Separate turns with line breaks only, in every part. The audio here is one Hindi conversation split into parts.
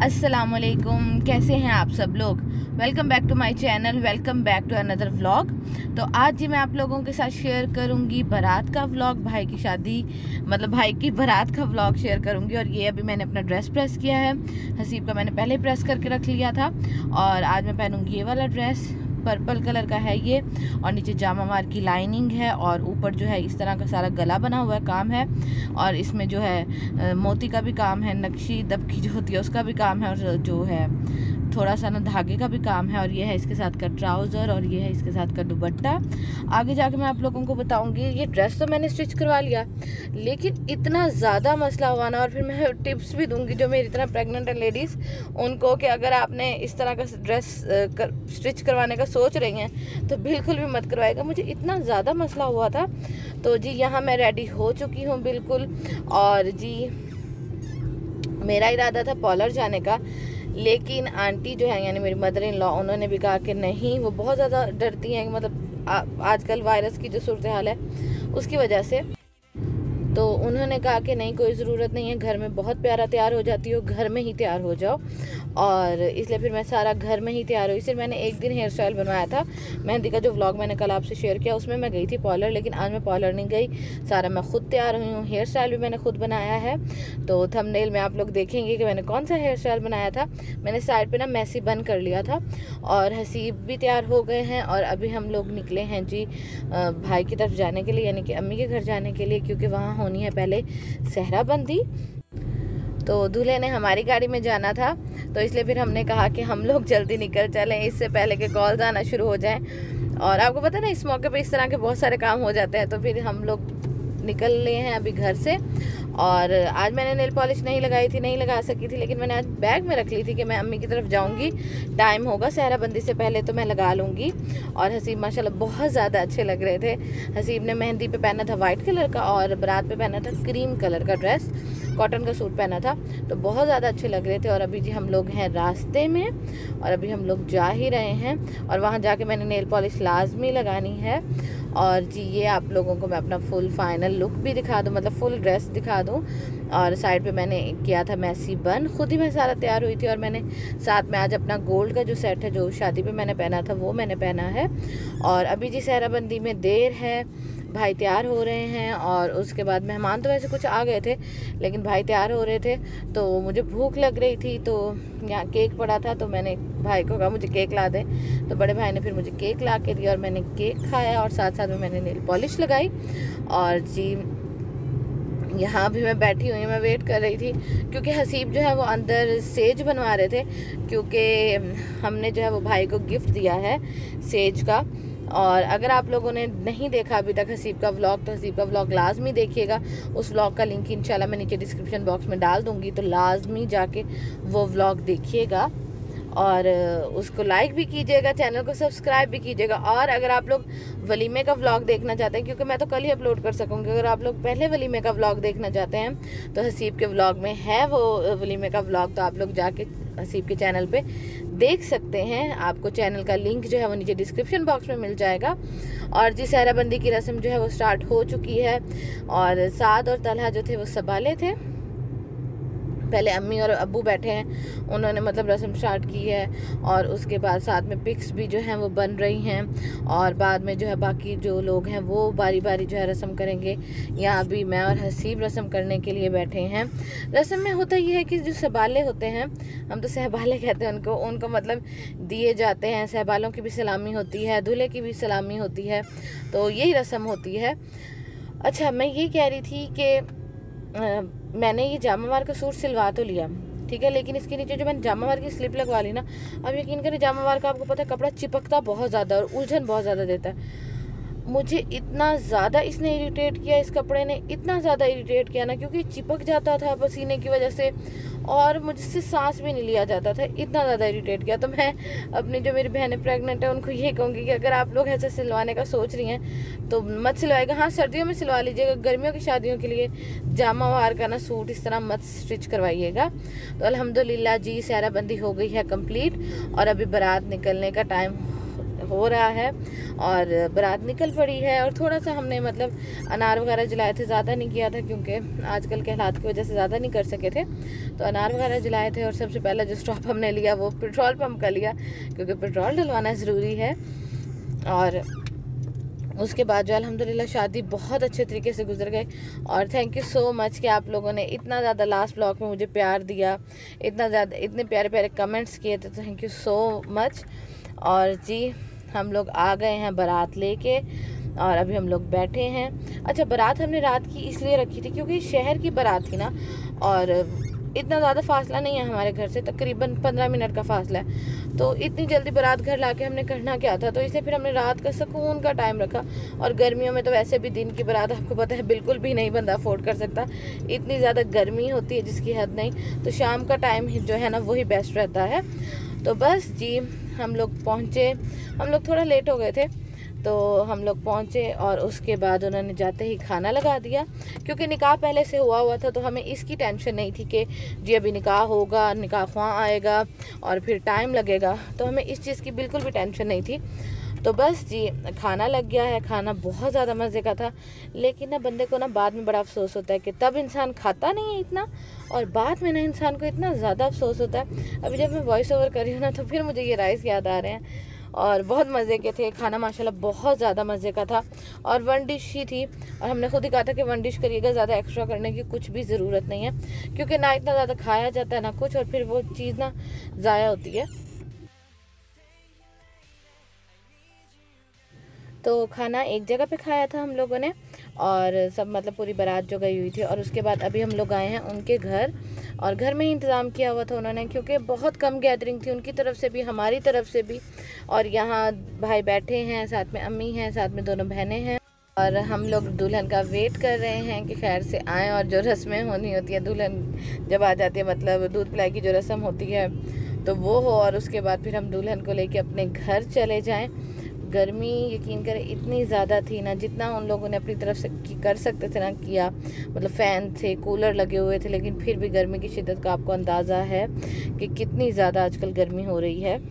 अस्सलामुअलैकुम, कैसे हैं आप सब लोग। Welcome back to my channel, welcome back to another vlog. तो आज जी मैं आप लोगों के साथ शेयर करूंगी बारात का व्लॉग, भाई की शादी मतलब भाई की बारात का व्लॉग शेयर करूंगी। और ये अभी मैंने अपना ड्रेस प्रेस किया है, हसीब का मैंने पहले प्रेस करके रख लिया था। और आज मैं पहनूंगी ये वाला ड्रेस, पर्पल कलर का है ये, और नीचे जामा मार की लाइनिंग है, और ऊपर जो है इस तरह का सारा गला बना हुआ है काम है, और इसमें जो है मोती का भी काम है, नक्शी दबकी जो होती है उसका भी काम है, और जो है थोड़ा सा ना धागे का भी काम है। और ये है इसके साथ का ट्राउज़र, और ये है इसके साथ का दुपट्टा। आगे जाके मैं आप लोगों को बताऊंगी। ये ड्रेस तो मैंने स्टिच करवा लिया, लेकिन इतना ज़्यादा मसला हुआ ना। और फिर मैं टिप्स भी दूंगी जो मेरी तरह प्रेग्नेंट है लेडीज़ उनको, कि अगर आपने इस तरह का ड्रेस स्टिच करवाने का सोच रही हैं तो बिल्कुल भी मत करवाएगा। मुझे इतना ज़्यादा मसला हुआ था। तो जी यहाँ मैं रेडी हो चुकी हूँ बिल्कुल। और जी मेरा इरादा था पार्लर जाने का, लेकिन आंटी जो है यानी मेरी मदर इन लॉ, उन्होंने भी कहा कि नहीं, वो बहुत ज़्यादा डरती हैं, मतलब आजकल वायरस की जो सूरत हाल है उसकी वजह से। तो उन्होंने कहा कि नहीं, कोई ज़रूरत नहीं है, घर में बहुत प्यारा तैयार हो जाती हो, घर में ही तैयार हो जाओ। और इसलिए फिर मैं सारा घर में ही तैयार हुई। सिर्फ मैंने एक दिन हेयर स्टाइल बनवाया था, मेहंदी का जो व्लॉग मैंने कल आपसे शेयर किया उसमें मैं गई थी पार्लर, लेकिन आज मैं पार्लर नहीं गई, सारा मैं खुद तैयार हुई हूँ। हेयर स्टाइल भी मैंने खुद बनाया है, तो थंबनेल में आप लोग देखेंगे कि मैंने कौन सा हेयर स्टाइल बनाया था। मैंने साइड पर ना मैसी बन कर लिया था। और हसीब भी तैयार हो गए हैं, और अभी हम लोग निकले हैं जी भाई की तरफ जाने के लिए, यानी कि अम्मी के घर जाने के लिए, क्योंकि वहाँ होनी है पहले सहरा बंदी। तो दूल्हे ने हमारी गाड़ी में जाना था, तो इसलिए फिर हमने कहा कि हम लोग जल्दी निकल चलें, इससे पहले कि कॉल्स आना शुरू हो जाएं। और आपको पता है ना, इस मौके पे इस तरह के बहुत सारे काम हो जाते हैं। तो फिर हम लोग निकल लिए हैं अभी घर से। और आज मैंने नेल पॉलिश नहीं लगाई थी, नहीं लगा सकी थी, लेकिन मैंने आज बैग में रख ली थी कि मैं अम्मी की तरफ जाऊंगी, टाइम होगा सहरा बंदी से पहले तो मैं लगा लूँगी। और हसीब माशाल्लाह बहुत ज़्यादा अच्छे लग रहे थे। हसीब ने मेहंदी पे पहना था वाइट कलर का, और बारात पे पहना था क्रीम कलर का ड्रेस, कॉटन का सूट पहना था, तो बहुत ज़्यादा अच्छे लग रहे थे। और अभी जी हम लोग हैं रास्ते में, और अभी हम लोग जा ही रहे हैं, और वहाँ जाके मैंने नेल पॉलिश लाजमी लगानी है। और जी ये आप लोगों को मैं अपना फुल फाइनल लुक भी दिखा दूँ, मतलब फुल ड्रेस दिखा दूँ। और साइड पे मैंने किया था मैसी बन, खुद ही मैं सारा तैयार हुई थी। और मैंने साथ में आज अपना गोल्ड का जो सेट है जो शादी पे मैंने पहना था वो मैंने पहना है। और अभी जी सहरा बंदी में देर है, भाई तैयार हो रहे हैं। और उसके बाद मेहमान तो वैसे कुछ आ गए थे, लेकिन भाई तैयार हो रहे थे, तो मुझे भूख लग रही थी, तो यहाँ केक पड़ा था, तो मैंने भाई को कहा मुझे केक ला दें। तो बड़े भाई ने फिर मुझे केक ला के दिया, और मैंने केक खाया, और साथ साथ में मैंने नेल पॉलिश लगाई। और जी यहाँ भी मैं बैठी हुई, मैं वेट कर रही थी, क्योंकि हसीब जो है वो अंदर सेज बनवा रहे थे, क्योंकि हमने जो है वो भाई को गिफ्ट दिया है सेज का। और अगर आप लोगों ने नहीं देखा अभी तक हसीब का व्लॉग, तो हसीब का व्लॉग लाजमी देखिएगा। उस व्लॉग का लिंक इंशाल्लाह मैं नीचे डिस्क्रिप्शन बॉक्स में डाल दूँगी, तो लाजमी जाके वो व्लॉग देखिएगा, और उसको लाइक भी कीजिएगा, चैनल को सब्सक्राइब भी कीजिएगा। और अगर आप लोग वलीमे का व्लॉग देखना चाहते हैं, क्योंकि मैं तो कल ही अपलोड कर सकूँगी, अगर आप लोग पहले वलीमे का व्लॉग देखना चाहते हैं तो हसीब के व्लॉग में है वो वलीमे का व्लॉग, तो आप लोग जाके हसीब के चैनल पे देख सकते हैं। आपको चैनल का लिंक जो है वो नीचे डिस्क्रिप्शन बॉक्स में मिल जाएगा। और जी सहरा बंदी की रस्म जो है वो स्टार्ट हो चुकी है, और साद और तलहा जो थे वो संभाले थे। पहले अम्मी और अब्बू बैठे हैं, उन्होंने मतलब रस्म स्टार्ट की है, और उसके बाद साथ में पिक्स भी जो हैं वो बन रही हैं, और बाद में जो है बाकी जो लोग हैं वो बारी बारी जो है रस्म करेंगे। यहाँ अभी मैं और हसीब रस्म करने के लिए बैठे हैं। रस्म में होता ये है कि जो सहबाले होते हैं, हम तो सहबाले कहते हैं उनको मतलब दिए जाते हैं, सहबालों की भी सलामी होती है, दूल्हे की भी सलामी होती है, तो यही रस्म होती है। अच्छा, मैं ये कह रही थी कि मैंने ये जामा वार का सूट सिलवा तो लिया, ठीक है, लेकिन इसके नीचे जो मैंने जामा वार की स्लिप लगवा ली ना, अब यकीन करें जामा वार का आपको पता है कपड़ा चिपकता बहुत ज़्यादा और उलझन बहुत ज़्यादा देता है। मुझे इतना ज़्यादा इसने इरिटेट किया, इस कपड़े ने इतना ज़्यादा इरिटेट किया ना, क्योंकि चिपक जाता था पसीने की वजह से, और मुझसे सांस भी नहीं लिया जाता था, इतना ज़्यादा इरिटेट किया। तो मैं अपनी जो मेरी बहनें प्रेग्नेंट है उनको ये कहूँगी कि अगर आप लोग ऐसे सिलवाने का सोच रही हैं तो मत सिलवाएगा। हाँ, सर्दियों में सिलवा लीजिएगा, गर्मियों की शादियों के लिए जामा वार का ना सूट इस तरह मत स्टिच करवाइएगा। तो अल्हम्दुलिल्लाह जी सहरा बंदी हो गई है कंप्लीट, और अभी बारात निकलने का टाइम हो रहा है और बारात निकल पड़ी है। और थोड़ा सा हमने मतलब अनार वगैरह जलाए थे, ज़्यादा नहीं किया था क्योंकि आजकल के हालात की वजह से ज़्यादा नहीं कर सके थे, तो अनार वगैरह जलाए थे। और सबसे पहला जो स्टॉप हमने लिया वो पेट्रोल पम्प का लिया, क्योंकि पेट्रोल डलवाना ज़रूरी है। और उसके बाद जो अल्हम्दुलिल्लाह शादी बहुत अच्छे तरीके से गुजर गई। और थैंक यू सो मच कि आप लोगों ने इतना ज़्यादा लास्ट ब्लॉग में मुझे प्यार दिया, इतना ज़्यादा, इतने प्यारे प्यारे कमेंट्स किए थे, थैंक यू सो मच। और जी हम लोग आ गए हैं बारात लेके और अभी हम लोग बैठे हैं। अच्छा, बारात हमने रात की इसलिए रखी थी क्योंकि शहर की बारात थी ना, और इतना ज़्यादा फासला नहीं है हमारे घर से, तकरीबन 15 मिनट का फासला है। तो इतनी जल्दी बारात घर लाके हमने करना क्या था, तो इसलिए फिर हमने रात का सुकून का टाइम रखा। और गर्मियों में तो वैसे भी दिन की बारात आपको पता है बिल्कुल भी नहीं बंदा अफोर्ड कर सकता, इतनी ज़्यादा गर्मी होती है जिसकी हद नहीं। तो शाम का टाइम जो है ना वही बेस्ट रहता है। तो बस जी हम लोग पहुँचे, हम लोग थोड़ा लेट हो गए थे, तो हम लोग पहुँचे और उसके बाद उन्होंने जाते ही खाना लगा दिया। क्योंकि निकाह पहले से हुआ था तो हमें इसकी टेंशन नहीं थी कि जी अभी निकाह होगा, निकाह ख्वाह आएगा और फिर टाइम लगेगा, तो हमें इस चीज़ की बिल्कुल भी टेंशन नहीं थी। तो बस जी खाना लग गया है। खाना बहुत ज़्यादा मज़े का था, लेकिन ना बंदे को ना बाद में बड़ा अफसोस होता है कि तब इंसान खाता नहीं है इतना, और बाद में ना इंसान को इतना ज़्यादा अफसोस होता है। अभी जब मैं वॉइस ओवर कर रही हूँ ना तो फिर मुझे ये राइस याद आ रहे हैं। और बहुत मज़े के थे, खाना माशाल्लाह बहुत ज़्यादा मज़े का था। और 1 डिश ही थी, और हमने खुद ही कहा था कि 1 डिश करिएगा, ज़्यादा एक्स्ट्रा करने की कुछ भी ज़रूरत नहीं है, क्योंकि ना इतना ज़्यादा खाया जाता है ना कुछ, और फिर वो चीज़ ना ज़ाया होती है। तो खाना एक जगह पे खाया था हम लोगों ने, और सब मतलब पूरी बारात जो गई हुई थी। और उसके बाद अभी हम लोग आए हैं उनके घर, और घर में ही इंतज़ाम किया हुआ था उन्होंने, क्योंकि बहुत कम गैदरिंग थी उनकी तरफ से भी, हमारी तरफ से भी। और यहाँ भाई बैठे हैं, साथ में अम्मी हैं, साथ में दोनों बहनें हैं, और हम लोग दुल्हन का वेट कर रहे हैं कि खैर से आएँ। और जो रस्में होनी होती है, दुल्हन जब आ जाती है, मतलब दूध पिलाई की जो रस्म होती है तो वो हो, और उसके बाद फिर हम दुल्हन को लेके अपने घर चले जाएं। गर्मी यकीन करें इतनी ज़्यादा थी ना, जितना उन लोगों ने अपनी तरफ से कर सकते थे ना किया, मतलब फ़ैन थे, कूलर लगे हुए थे, लेकिन फिर भी गर्मी की शिद्दत का आपको अंदाज़ा है कि कितनी ज़्यादा आजकल गर्मी हो रही है।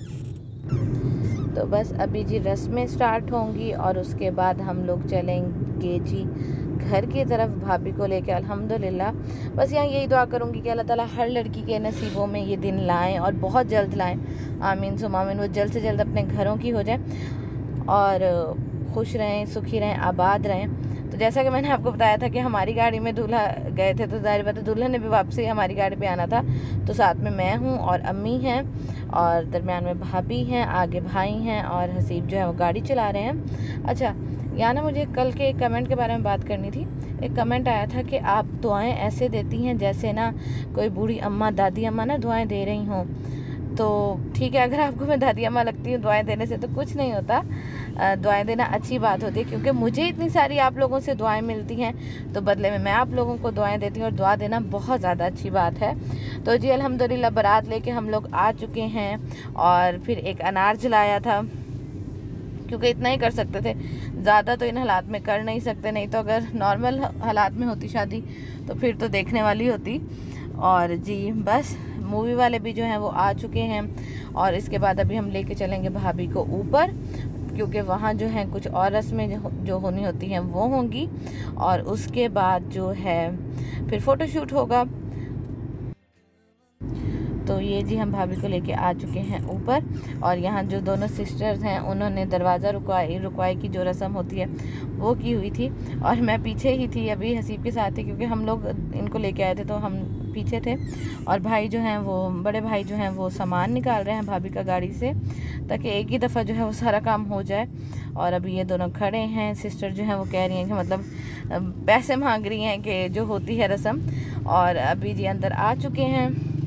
तो बस अभी जी रस्में स्टार्ट होंगी और उसके बाद हम लोग चलेंगे जी घर की तरफ भाभी को लेके। अल्हम्दुलिल्लाह बस यहाँ यही दुआ करूँगी कि अल्लाह ताला हर लड़की के नसीबों में ये दिन लाएं और बहुत जल्द लाएं, आमीन सुम आमीन। वो जल्द से जल्द अपने घरों की हो जाए और खुश रहें, सुखी रहें, आबाद रहें। तो जैसा कि मैंने आपको बताया था कि हमारी गाड़ी में दूल्हा गए थे, तो जाहिर बात है दुल्हन ने भी वापसी हमारी गाड़ी पे आना था। तो साथ में मैं हूँ और अम्मी हैं, और दरमियान में भाभी हैं, आगे भाई हैं, और हसीब जो है वो गाड़ी चला रहे हैं। अच्छा, यहाँ ना मुझे कल के एक कमेंट के बारे में बात करनी थी। एक कमेंट आया था कि आप दुआएं ऐसे देती हैं जैसे ना कोई बूढ़ी अम्मा, दादी अम्मा ना दुआएं दे रही हों। तो ठीक है, अगर आपको मैं दादी अम्मा लगती हूँ, दुआएं देने से तो कुछ नहीं होता, दुआएं देना अच्छी बात होती है, क्योंकि मुझे इतनी सारी आप लोगों से दुआएं मिलती हैं, तो बदले में मैं आप लोगों को दुआएं देती हूँ, और दुआ देना बहुत ज़्यादा अच्छी बात है। तो जी अल्हम्दुलिल्लाह बारात लेके हम लोग आ चुके हैं, और फिर एक अनार जलाया था, क्योंकि इतना ही कर सकते थे, ज़्यादा तो इन हालात में कर नहीं सकते। नहीं तो अगर नॉर्मल हालात में होती शादी तो फिर तो देखने वाली होती। और जी बस मूवी वाले भी जो हैं वो आ चुके हैं, और इसके बाद अभी हम लेके चलेंगे भाभी को ऊपर, क्योंकि वहाँ जो है कुछ और रस्में जो होनी होती हैं वो होंगी, और उसके बाद जो है फिर फ़ोटोशूट होगा। तो ये जी हम भाभी को लेके आ चुके हैं ऊपर, और यहाँ जो दोनों सिस्टर्स हैं उन्होंने दरवाज़ा रुकवाई की जो रस्म होती है वो की हुई थी, और मैं पीछे ही थी, अभी हसीब के साथ थी, क्योंकि हम लोग इनको लेके आए थे तो हम पीछे थे। और भाई जो हैं वो, बड़े भाई जो हैं वो सामान निकाल रहे हैं भाभी का गाड़ी से, ताकि एक ही दफ़ा जो है वो सारा काम हो जाए। और अभी ये दोनों खड़े हैं, सिस्टर जो हैं वो कह रही हैं कि मतलब पैसे मांग रही हैं कि जो होती है रस्म। और अभी जी अंदर आ चुके हैं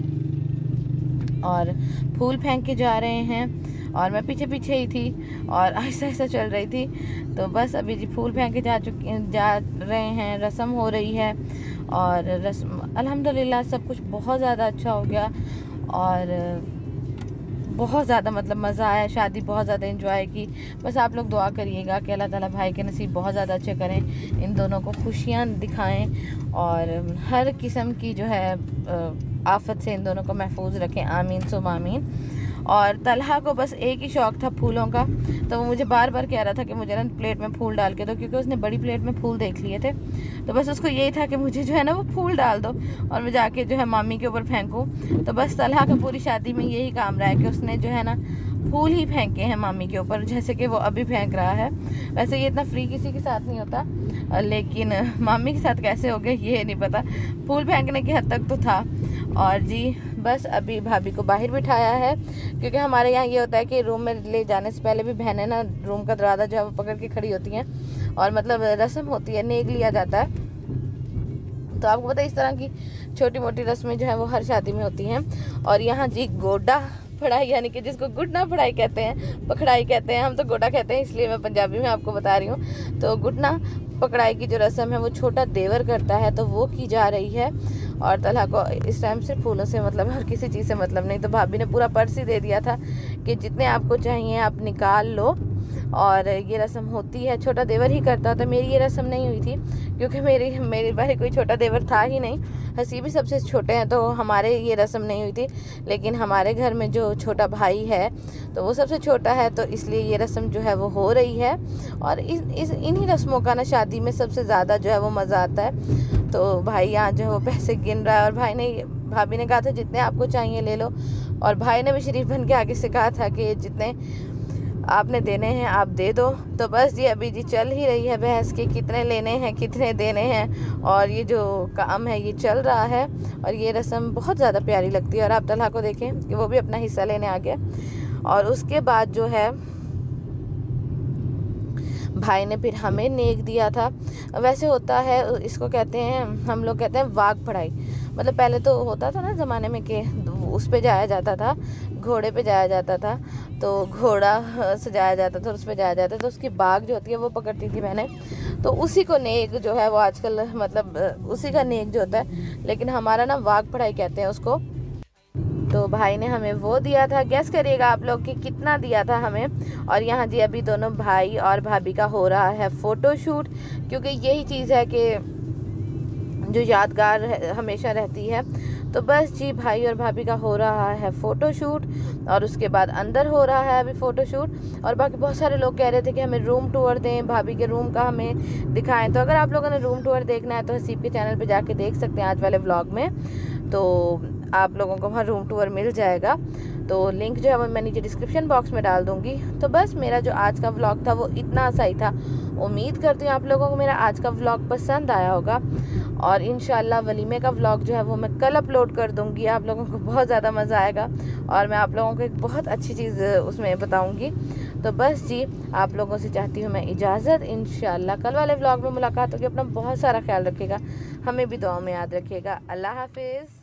और फूल फेंक के जा रहे हैं, और मैं पीछे पीछे ही थी और आहिस्ता आहिस्ता चल रही थी। तो बस अभी जी फूल फेंक के जा रहे हैं, रस्म हो रही है, और रस्म अल्हम्दुलिल्लाह सब कुछ बहुत ज़्यादा अच्छा हो गया, और बहुत ज़्यादा मतलब मज़ा आया, शादी बहुत ज़्यादा एंजॉय की। बस आप लोग दुआ करिएगा कि अल्लाह ताला भाई के नसीब बहुत ज़्यादा अच्छे करें, इन दोनों को खुशियाँ दिखाएं, और हर किस्म की जो है आफत से इन दोनों को महफूज रखें, आमीन सुम आमीन। और तलहा को बस एक ही शौक़ था फूलों का, तो वो मुझे बार बार कह रहा था कि मुझे ना प्लेट में फूल डाल के दो, क्योंकि उसने बड़ी प्लेट में फूल देख लिए थे। तो बस उसको यही था कि मुझे जो है ना वो फूल डाल दो और मैं जाके जो है मामी के ऊपर फेंकूँ। तो बस तलहा का पूरी शादी में यही काम रहा है कि उसने जो है ना फूल ही फेंके हैं मामी के ऊपर, जैसे कि वो अभी फेंक रहा है। वैसे ये इतना फ्री किसी के साथ नहीं होता, लेकिन मामी के साथ कैसे हो गया ये नहीं पता, फूल फेंकने की हद तक तो था। और जी बस अभी भाभी को बाहर बिठाया है, क्योंकि हमारे यहाँ ये होता है कि रूम में ले जाने से पहले भी बहनें ना रूम का दरवाज़ा जो है वो पकड़ के खड़ी होती हैं, और मतलब रस्म होती है, नेक लिया जाता है। तो आपको पता है इस तरह की छोटी मोटी रस्में जो है वो हर शादी में होती हैं। और यहाँ जी गोडा पढ़ाई, यानी कि जिसको गुडना पढ़ाई कहते हैं, पकड़ाई कहते हैं, हम तो गोडा कहते हैं, इसलिए मैं पंजाबी में आपको बता रही हूँ। तो गुडना पकड़ाई की जो रस्म है वो छोटा देवर करता है, तो वो की जा रही है। और तलहा को इस टाइम सिर्फ फूलों से मतलब है और किसी चीज़ से मतलब नहीं। तो भाभी ने पूरा पर्स ही दे दिया था कि जितने आपको चाहिए आप निकाल लो, और ये रस्म होती है। छोटा देवर ही करता था, मेरी ये रस्म नहीं हुई थी, क्योंकि मेरे बारे कोई छोटा देवर था ही नहीं। हसी भी सबसे छोटे हैं, तो हमारे ये रस्म नहीं हुई थी। लेकिन हमारे घर में जो छोटा भाई है तो वो सबसे छोटा है, तो इसलिए ये रस्म जो है वो हो रही है। और इन्हीं रस्मों का ना शादी में सबसे ज़्यादा जो है वो मज़ा आता है। तो भाई यहाँ जो है वो पैसे गिन रहा है, और भाभी ने कहा था जितने आपको चाहिए ले लो, और भाई ने भी शरीफ बन के आगे से कहा था कि जितने आपने देने हैं आप दे दो। तो बस ये अभी जी चल ही रही है बहस कि कितने लेने हैं कितने देने हैं, और ये जो काम है ये चल रहा है। और ये रस्म बहुत ज़्यादा प्यारी लगती है। और आप तलहा को देखें कि वो भी अपना हिस्सा लेने आ गया। और उसके बाद जो है भाई ने फिर हमें नेक दिया था। वैसे होता है, इसको कहते हैं, हम लोग कहते हैं वाग पढ़ाई। मतलब पहले तो होता था ना ज़माने में कि उस पे जाया जाता था, घोड़े पे जाया जाता था, तो घोड़ा सजाया जाता था, उस पे जाया जाता था, तो उसकी बाग जो होती है वो पकड़ती थी मैंने। तो उसी को नेक जो है वो आजकल मतलब उसी का नेक जो होता है, लेकिन हमारा ना वाग पढ़ाई कहते हैं उसको। तो भाई ने हमें वो दिया था, गैस करिएगा आप लोग कि कितना दिया था हमें। और यहाँ जी अभी दोनों भाई और भाभी का हो रहा है फ़ोटोशूट, क्योंकि यही चीज़ है कि जो यादगार हमेशा रहती है। तो बस जी भाई और भाभी का हो रहा है फ़ोटोशूट, और उसके बाद अंदर हो रहा है अभी फ़ोटोशूट। और बाकी बहुत सारे लोग कह रहे थे कि हमें रूम टूर दें, भाभी के रूम का हमें दिखाएं। तो अगर आप लोगों ने रूम टूर देखना है तो हसीब के चैनल पे जाके देख सकते हैं आज वाले व्लॉग में, तो आप लोगों को वहाँ रूम टूर मिल जाएगा। तो लिंक जो है वो मैं नीचे डिस्क्रिप्शन बॉक्स में डाल दूँगी। तो बस मेरा जो आज का व्लॉग था वो इतना सा ही था। उम्मीद करती हूँ आप लोगों को मेरा आज का व्लॉग पसंद आया होगा, और इंशाल्लाह वलीमे का व्लॉग जो है वो मैं कल अपलोड कर दूँगी। आप लोगों को बहुत ज़्यादा मज़ा आएगा, और मैं आप लोगों को एक बहुत अच्छी चीज़ उसमें बताऊँगी। तो बस जी आप लोगों से चाहती हूँ मैं इजाज़त। इंशाल्लाह कल वाले व्लॉग में मुलाकात होगी। अपना बहुत सारा ख्याल रखिएगा, हमें भी दुआ में याद रखिएगा। अल्लाह हाफिज़।